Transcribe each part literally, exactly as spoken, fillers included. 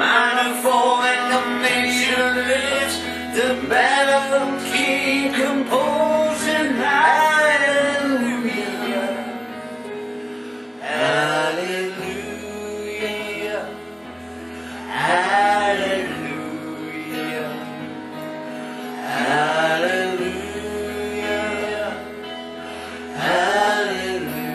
minor fall and the major lift, the battle keep composing. Hallelujah, hallelujah, hallelujah, hallelujah, hallelujah.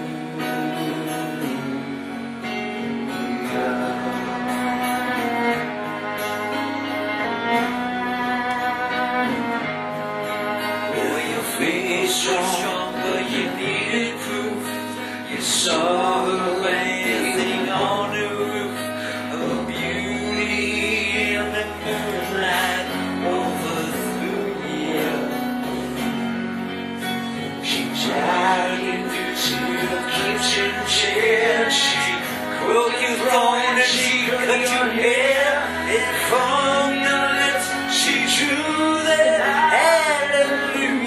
Strong, but you needed proof. You saw her laying on the roof, her beauty in the moonlight overthrew you. She dragged you to the kitchen chair. She broke your throne and she cut your hair. And from your lips she drew that hallelujah.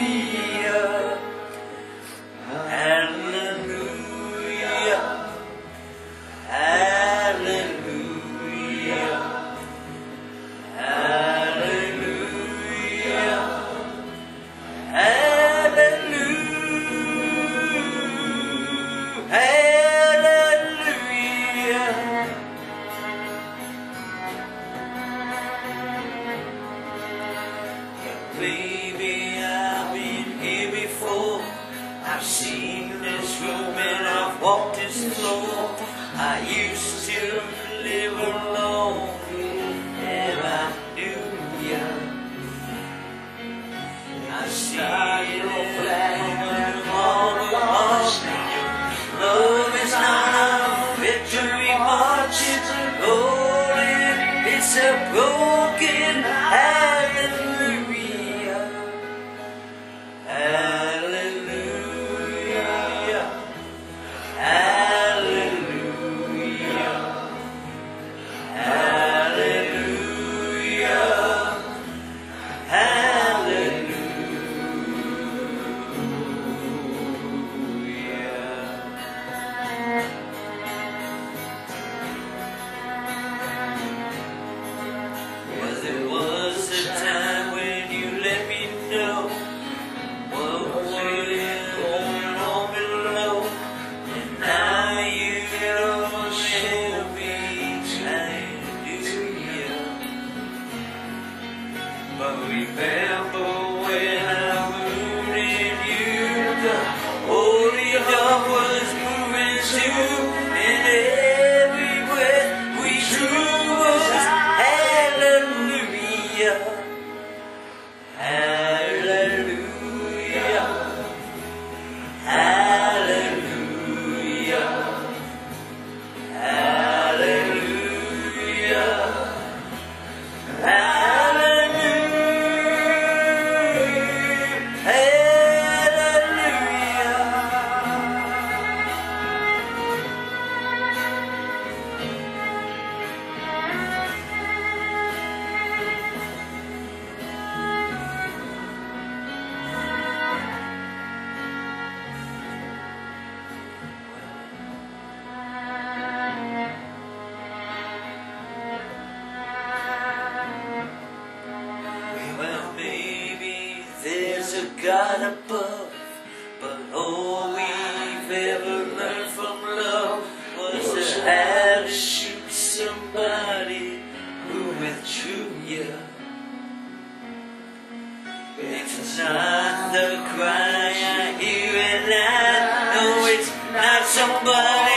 Baby, I've been here before. I've seen this room and I've walked this floor. I used to live alone, and I knew ya. I see your flag on the march. Love is not a victory march. It's a golden, it's a broken hallelujah. But remember when I wounded you, the holy dove was moving too, and every breath we drew was hallelujah, hallelujah, hallelujah, hallelujah, hallelujah. God above, but all we've ever learned from love was how to shoot somebody who withdrew you. It's not the cry I hear, and I know it's not somebody